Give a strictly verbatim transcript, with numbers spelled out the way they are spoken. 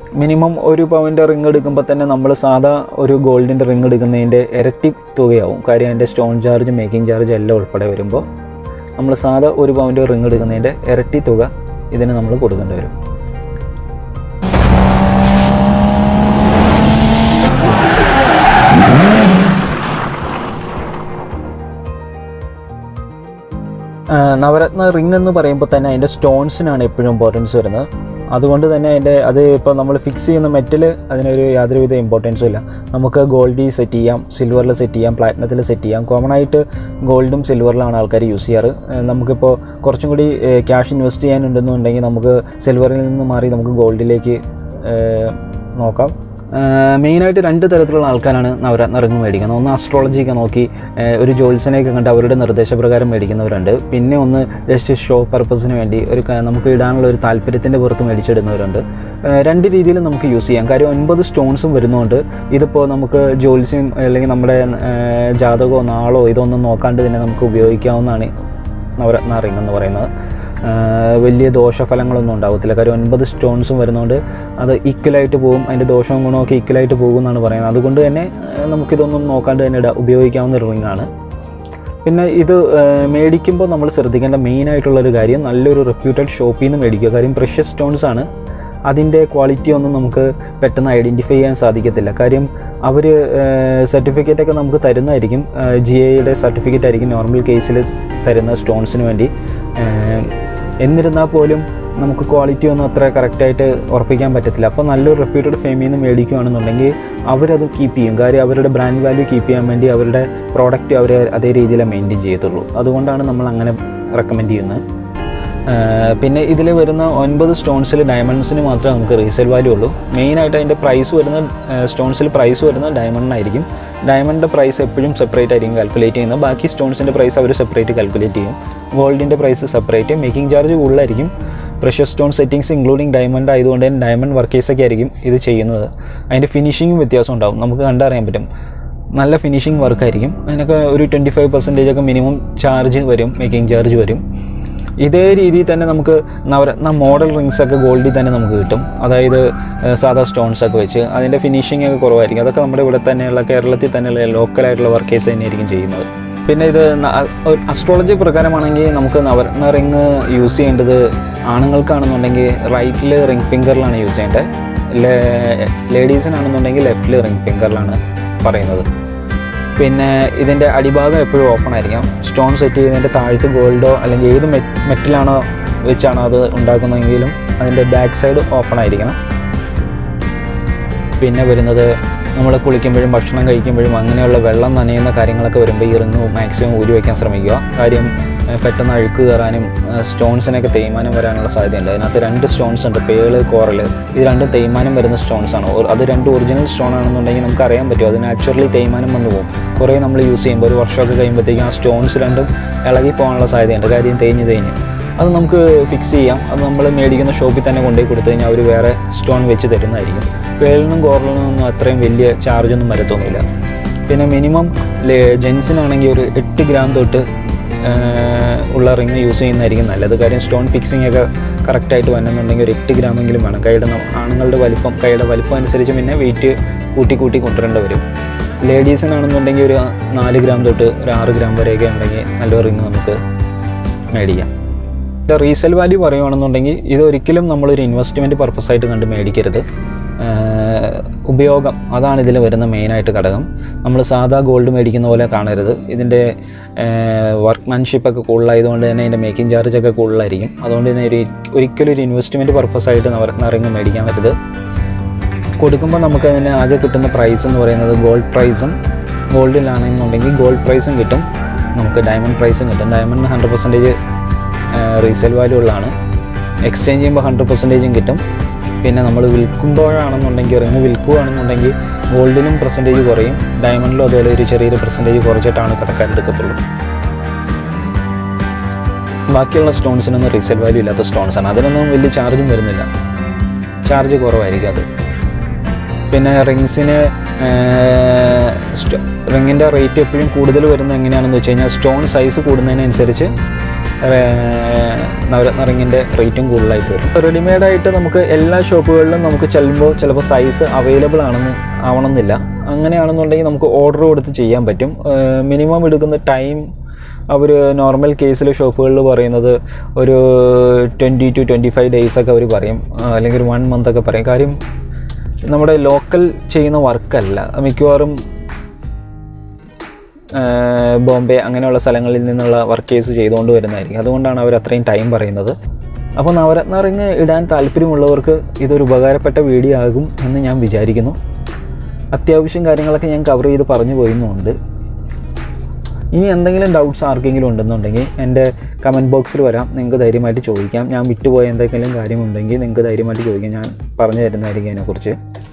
Minimum ഒരു പവൻ്റെ ring എടുക്കുമ്പോൾ തന്നെ നമ്മൾ സാധാ ഒരു ഗോൾഡിൻ്റെ റിങ് എടുക്കുന്നതിൻ്റെ ഇരട്ടി തുകയാവും. കാര്യം അതിൻ്റെ സ്റ്റോൺ ചാർജ്, മേക്കിംഗ് ചാർജ് എല്ലാം ഉൾപ്പെടെ വരുമ്പോൾ നമ്മൾ സാധാ ഒരു പവൻ്റെ റിങ് എടുക്കുന്നതിൻ്റെ ഇരട്ടി തുക ഇതിന് നമ്മൾ കൊടുക്കേണ്ടി വരും. നവരത്ന റിങ് എന്ന് പറയുമ്പോൾ തന്നെ അതിൻ്റെ സ്റ്റോൺസിനാണ് എപ്പോഴും ഇമ്പോർട്ടൻസ് വരുന്നത്. അതുകൊണ്ട് തന്നെ അതിൻ്റെ അത് ഇപ്പോൾ നമ്മൾ ഫിക്സ് ചെയ്യുന്ന മെറ്റൽ അതിനൊരു യാതൊരുവിധ ഇമ്പോർട്ടൻസും ഇല്ല. നമുക്ക് ഗോൾഡിൽ സെറ്റ് ചെയ്യാം, സിൽവറിൽ സെറ്റ് ചെയ്യാം, പ്ലാറ്റിനത്തിൽ സെറ്റ് ചെയ്യാം. കോമൺ ആയിട്ട് ഗോൾഡും സിൽവറിലാണ് ആൾക്കാർ യൂസ് ചെയ്യാറ്. നമുക്കിപ്പോൾ കുറച്ചും കൂടി ക്യാഷ് ഇൻവെസ്റ്റ് ചെയ്യാനുണ്ടെന്നുണ്ടെങ്കിൽ നമുക്ക് സിൽവറിൽ നിന്ന് മാറി നമുക്ക് ഗോൾഡിലേക്ക് നോക്കാം. മെയിനായിട്ട് രണ്ട് തരത്തിലുള്ള ആൾക്കാരാണ് നവരത്ന റിങ് മേടിക്കുന്നത്. ഒന്ന് അസ്ട്രോളജിയൊക്കെ നോക്കി ഒരു ജ്യോത്സ്യനെയൊക്കെ കണ്ട് അവരുടെ നിർദ്ദേശപ്രകാരം മേടിക്കുന്നവരുണ്ട്. പിന്നെ ഒന്ന് ജസ്റ്റ് ഷോ പർപ്പസിന് വേണ്ടി ഒരു നമുക്ക് ഇടാനുള്ള ഒരു താല്പര്യത്തിൻ്റെ പുറത്ത് മേടിച്ചിടുന്നവരുണ്ട്. രണ്ട് രീതിയിലും നമുക്ക് യൂസ് ചെയ്യാം. കാര്യം ഒൻപത് സ്റ്റോൺസും വരുന്നതുകൊണ്ട് ഇതിപ്പോൾ നമുക്ക് ജ്യോത്സ്യം അല്ലെങ്കിൽ നമ്മുടെ ജാതകമോ നാളോ ഇതൊന്നും നോക്കാണ്ട് തന്നെ നമുക്ക് ഉപയോഗിക്കാവുന്നതാണ് നവരത്ന റിങ് എന്ന് പറയുന്നത്. വലിയ ദോഷഫലങ്ങളൊന്നും ഉണ്ടാകത്തില്ല. കാര്യം ഒൻപത് സ്റ്റോൺസും വരുന്നതുകൊണ്ട് അത് ഈക്വലായിട്ട് പോകും, അതിൻ്റെ ദോഷവും ഗുണമൊക്കെ ഈക്വലായിട്ട് പോകും എന്നാണ് പറയുന്നത്. അതുകൊണ്ട് തന്നെ നമുക്കിതൊന്നും നോക്കാണ്ട് തന്നെ ഇടാം, ഉപയോഗിക്കാവുന്ന ഒരു റിങ്ങാണ്. പിന്നെ ഇത് മേടിക്കുമ്പോൾ നമ്മൾ ശ്രദ്ധിക്കേണ്ട മെയിനായിട്ടുള്ളൊരു കാര്യം നല്ലൊരു റെപ്യൂട്ടഡ് ഷോപ്പിൽ നിന്ന് മേടിക്കുക. കാര്യം പ്രഷ്യസ് സ്റ്റോൺസാണ്, അതിൻ്റെ ക്വാളിറ്റി ഒന്നും നമുക്ക് പെട്ടെന്ന് ഐഡൻറ്റിഫൈ ചെയ്യാൻ സാധിക്കത്തില്ല. കാര്യം അവർ സർട്ടിഫിക്കറ്റൊക്കെ നമുക്ക് തരുന്നതായിരിക്കും, ജി എയുടെ സർട്ടിഫിക്കറ്റ് ആയിരിക്കും നോർമൽ കേസിൽ തരുന്ന സ്റ്റോൺസിന് വേണ്ടി. എന്നിരുന്നാൽ പോലും നമുക്ക് ക്വാളിറ്റി ഒന്നും അത്ര കറക്റ്റായിട്ട് ഉറപ്പിക്കാൻ പറ്റത്തില്ല. അപ്പോൾ നല്ലൊരു റെപ്യൂട്ടഡ് ഫേമിൽ നിന്ന് മേടിക്കുകയാണെന്നുണ്ടെങ്കിൽ അവരത് കീപ്പ് ചെയ്യും. കാര്യം അവരുടെ ബ്രാൻഡ് വാല്യൂ കീപ്പ് ചെയ്യാൻ വേണ്ടി അവരുടെ പ്രോഡക്റ്റ് അവർ അതേ രീതിയിൽ മെയിൻറ്റെയിൻ ചെയ്യത്തുള്ളൂ. അതുകൊണ്ടാണ് നമ്മൾ അങ്ങനെ റെക്കമെൻഡ് ചെയ്യുന്നത്. പിന്നെ ഇതിൽ വരുന്ന ഒൻപത് സ്റ്റോൺസിൽ ഡയമണ്ട്സിന് മാത്രമേ നമുക്ക് റീസെയിൽ വാല്യൂ ഉള്ളൂ. മെയിനായിട്ട് അതിൻ്റെ പ്രൈസ് വരുന്ന സ്റ്റോൺസിൽ പ്രൈസ് വരുന്നത് ഡയമണ്ടിനായിരിക്കും. ഡയമണ്ടിൻ്റെ പ്രൈസ് എപ്പോഴും സെപ്പറേറ്റ് ആയിരിക്കും കാൽക്കുലേറ്റ് ചെയ്യുന്നത്. ബാക്കി സ്റ്റോൺസിൻ്റെ പ്രൈസ് അവർ സെപ്പറേറ്റ് കാൽക്കുലേറ്റ് ചെയ്യും. ഗോൾഡിൻ്റെ പ്രൈസ് സെപ്പറേറ്റ്, മേക്കിംഗ് ചാർജ് കൂടുതലായിരിക്കും. Precious stone settings including diamond ആയതുകൊണ്ട് തന്നെ ഡയമണ്ട് വർക്കേഴ്സൊക്കെ ആയിരിക്കും ഇത് ചെയ്യുന്നത്. അതിൻ്റെ ഫിനിഷിങ്ങും വ്യത്യാസം ഉണ്ടാകും, നമുക്ക് കണ്ടറിയാൻ പറ്റും. നല്ല ഫിനിഷിങ് വർക്കായിരിക്കും. അതിനൊക്കെ ഒരു ട്വൻറ്റി ഫൈവ് പെർസെൻറ്റേജ് ഒക്കെ മിനിമം ചാർജ് വരും, മേക്കിംഗ് ചാർജ് വരും. ഇതേ രീതിയിൽ തന്നെ നമുക്ക് നവരത്ന മോഡൽ റിങ്സൊക്കെ ഗോൾഡിൽ തന്നെ നമുക്ക് കിട്ടും. അതായത് സാധാ സ്റ്റോൺസൊക്കെ വെച്ച് അതിൻ്റെ ഫിനിഷിംഗ് ഒക്കെ കുറവായിരിക്കും. അതൊക്കെ നമ്മുടെ ഇവിടെ തന്നെയുള്ള കേരളത്തിൽ തന്നെയുള്ള ലോക്കലായിട്ടുള്ള വർക്കേഴ്സ് തന്നെയായിരിക്കും ചെയ്യുന്നത്. പിന്നെ ഇത് അസ്ട്രോളജി പ്രകാരമാണെങ്കിൽ നമുക്ക് നവരത്ന റിങ് യൂസ് ചെയ്യേണ്ടത് ആണുങ്ങൾക്കാണെന്നുണ്ടെങ്കിൽ റൈറ്റിൽ റിങ് ഫിംഗറിലാണ് യൂസ് ചെയ്യേണ്ടത്. ലേഡീസിനാണെന്നുണ്ടെങ്കിൽ ലെഫ്റ്റിൽ റിങ് ഫിംഗറിലാണ് പറയുന്നത്. പിന്നെ ഇതിൻ്റെ അടിഭാഗം എപ്പോഴും ഓപ്പൺ ആയിരിക്കാം. സ്റ്റോൺ സെറ്റ് ചെയ്തതിൻ്റെ താഴത്ത് ഗോൾഡോ അല്ലെങ്കിൽ ഏത് മെ മെറ്റലാണോ വെച്ചാണോ അത് ഉണ്ടാക്കുന്നതെങ്കിലും അതിൻ്റെ ബാക്ക് സൈഡ് ഓപ്പൺ ആയിരിക്കണം. പിന്നെ വരുന്നത് നമ്മൾ കുളിക്കുമ്പോഴും ഭക്ഷണം കഴിക്കുമ്പോഴും അങ്ങനെയുള്ള വെള്ളം നനയുന്ന കാര്യങ്ങളൊക്കെ വരുമ്പോൾ ഈ റിങ് മാക്സിമം ഊരി വയ്ക്കാൻ ശ്രമിക്കുക. കാര്യം പെട്ടെന്ന് അഴുക്ക് കയറാനും സ്റ്റോൺസിനൊക്കെ തേയ്മാനം വരാനുള്ള സാധ്യതയുണ്ട്. അതിനകത്ത് രണ്ട് സ്റ്റോൺസ് ഉണ്ട്, പേള്, കോറൽ. ഇത് രണ്ടും തേയ്മാനം വരുന്ന സ്റ്റോൺസാണ്. അത് രണ്ട് ഒറിജിനൽ സ്റ്റോൺ ആണെന്നുണ്ടെങ്കിൽ നമുക്ക് അറിയാൻ പറ്റും അത് നാച്ചുറലി തേയ്മാനം വന്നു പോകും. കുറേ നമ്മൾ യൂസ് ചെയ്യുമ്പോൾ ഒരു വർഷമൊക്കെ കഴിയുമ്പോഴത്തേക്കും ആ സ്റ്റോൺസ് രണ്ടും ഇളകി പോകാനുള്ള സാധ്യതയുണ്ട്. കാര്യം തേഞ്ഞ് തേഞ്ഞ് അത് നമുക്ക് ഫിക്സ് ചെയ്യാം. അത് നമ്മൾ മേടിക്കുന്ന ഷോപ്പിൽ തന്നെ കൊണ്ടുപോയി കൊടുത്തു കഴിഞ്ഞാൽ അവർ വേറെ സ്റ്റോൺ വെച്ച് തരുന്നതായിരിക്കും. പേളിനും കോറലിനും ഒന്നും അത്രയും വലിയ ചാർജൊന്നും വരത്തൊന്നുമില്ല. പിന്നെ മിനിമം ജെൻസിനാണെങ്കിൽ ഒരു എട്ട് ഗ്രാം തൊട്ട് ഉള്ള റിങ് യൂസ് ചെയ്യുന്നതായിരിക്കും നല്ലത്. കാര്യം സ്റ്റോൺ ഫിക്സിംഗ് ഒക്കെ കറക്റ്റായിട്ട് വരണമെന്നുണ്ടെങ്കിൽ ഒരു എട്ട് ഗ്രാമെങ്കിലും വേണം. കൈയുടെ ആണുങ്ങളുടെ വലിപ്പം കൈയുടെ വലിപ്പം അനുസരിച്ച് പിന്നെ വെയിറ്റ് കൂട്ടി കൂട്ടി കൊണ്ടുവരേണ്ടി വരും. ലേഡീസിനാണെന്നുണ്ടെങ്കിൽ ഒരു നാല് ഗ്രാം തൊട്ട് ഒരു ആറ് ഗ്രാം വരെയൊക്കെ ഉണ്ടെങ്കിൽ നല്ലൊരു റിങ് നമുക്ക് മേടിക്കാം. റീസെയിൽ വാല്യൂ പറയുകയാണെന്നുണ്ടെങ്കിൽ ഇതൊരിക്കലും നമ്മളൊരു ഇൻവെസ്റ്റ്മെൻറ്റ് പർപ്പസായിട്ട് കണ്ട് മേടിക്കരുത്. ഉപയോഗം അതാണ് ഇതിൽ വരുന്ന മെയിനായിട്ട് ഘടകം. നമ്മൾ സാധാ ഗോൾഡ് മേടിക്കുന്ന പോലെ കാണരുത്. ഇതിൻ്റെ വർക്ക്മാൻഷിപ്പൊക്കെ കൂടുതലായതുകൊണ്ട് തന്നെ ഇതിൻ്റെ മേക്കിംഗ് ചാർജൊക്കെ കൂടുതലായിരിക്കും. അതുകൊണ്ട് തന്നെ ഒരു ഒരിക്കലും ഒരു ഇൻവെസ്റ്റ്മെൻറ്റ് പർപ്പസായിട്ട് നവരത്ന റിങ് മേടിക്കാൻ പറ്റരുത്. കൊടുക്കുമ്പോൾ നമുക്ക് അതിന് ആകെ കിട്ടുന്ന പ്രൈസ് എന്ന് പറയുന്നത് ഗോൾഡ് പ്രൈസും, ഗോൾഡിലാണെന്നുണ്ടെങ്കിൽ ഗോൾഡ് പ്രൈസും കിട്ടും, നമുക്ക് ഡയമണ്ട് പ്രൈസും കിട്ടും. ഡയമണ്ടിന് ഹൺഡ്രഡ് പെർസെൻറ്റേജ് റീസെയിൽ വാല്യൂ ഉള്ളതാണ്. എക്സ്ചേഞ്ച് ചെയ്യുമ്പോൾ ഹൺഡ്രഡ് പെർസെൻറ്റേജും കിട്ടും. പിന്നെ നമ്മൾ വിൽക്കുമ്പോഴാണെന്നുണ്ടെങ്കിൽ റിങ് വിൽക്കുകയാണെന്നുണ്ടെങ്കിൽ ഗോൾഡിലും പെർസെൻറ്റേജ് കുറയും, ഡയമണ്ടിലും അതുപോലെ ഒരു ചെറിയൊരു പെർസെൻറ്റേജ് കുറച്ചിട്ടാണ് കടക്കാരെടുക്കത്തുള്ളൂ. ബാക്കിയുള്ള സ്റ്റോൺസിനൊന്നും റീസെയിൽ വാല്യൂ ഇല്ലാത്ത സ്റ്റോൺസാണ്. അതിനൊന്നും വലിയ ചാർജും വരുന്നില്ല, ചാർജ് കുറവായിരിക്കും അത്. പിന്നെ റിങ്സിന് റിങ്ങിൻ്റെ റേറ്റ് എപ്പോഴും കൂടുതൽ വരുന്നത് എങ്ങനെയാണെന്ന് വെച്ച് കഴിഞ്ഞാൽ സ്റ്റോൺ സൈസ് കൂടുന്നതിനനുസരിച്ച് നവരത്ന റിങ്ങിൻ്റെ റേറ്റും കൂടുതലായിട്ട് വരും. റെഡിമെയ്ഡായിട്ട് നമുക്ക് എല്ലാ ഷോപ്പുകളിലും നമുക്ക് ചെല്ലുമ്പോൾ ചിലപ്പോൾ സൈസ് അവൈലബിൾ ആണെന്ന് ആവണമെന്നില്ല. അങ്ങനെയാണെന്നുണ്ടെങ്കിൽ നമുക്ക് ഓർഡർ കൊടുത്ത് ചെയ്യാൻ പറ്റും. മിനിമം എടുക്കുന്ന ടൈം അവർ നോർമൽ കേസിലെ ഷോപ്പുകളിൽ പറയുന്നത് ഒരു ട്വൻറ്റി ടു ട്വൻറ്റി ഫൈവ് ഡേയ്സൊക്കെ അവർ പറയും, അല്ലെങ്കിൽ ഒരു വൺ മന്തൊക്കെ പറയും. കാര്യം നമ്മുടെ ലോക്കൽ ചെയ്യുന്ന വർക്കല്ല, മിക്കവാറും ബോംബെ അങ്ങനെയുള്ള സ്ഥലങ്ങളിൽ നിന്നുള്ള വർക്കേഴ്സ് ചെയ്തുകൊണ്ട് വരുന്നതായിരിക്കും. അതുകൊണ്ടാണ് അവർ അത്രയും ടൈം പറയുന്നത്. അപ്പോൾ നവരത്ന റിങ് ഇടാൻ താല്പര്യമുള്ളവർക്ക് ഇതൊരു ഉപകാരപ്പെട്ട വീഡിയോ ആകും എന്ന് ഞാൻ വിചാരിക്കുന്നു. അത്യാവശ്യം കാര്യങ്ങളൊക്കെ ഞാൻ കവർ ചെയ്ത് പറഞ്ഞു പോയിരുന്നുണ്ട്. ഇനി എന്തെങ്കിലും ഡൗട്ട്സ് ആർക്കെങ്കിലും ഉണ്ടെന്നുണ്ടെങ്കിൽ എൻ്റെ കമൻറ്റ് ബോക്സിൽ വരാം, നിങ്ങൾക്ക് ധൈര്യമായിട്ട് ചോദിക്കാം. ഞാൻ വിട്ടുപോയ എന്തെങ്കിലും കാര്യമുണ്ടെങ്കിൽ നിങ്ങൾക്ക് ധൈര്യമായിട്ട് ചോദിക്കാം, ഞാൻ പറഞ്ഞു തരുന്നതായിരിക്കും അതിനെക്കുറിച്ച്.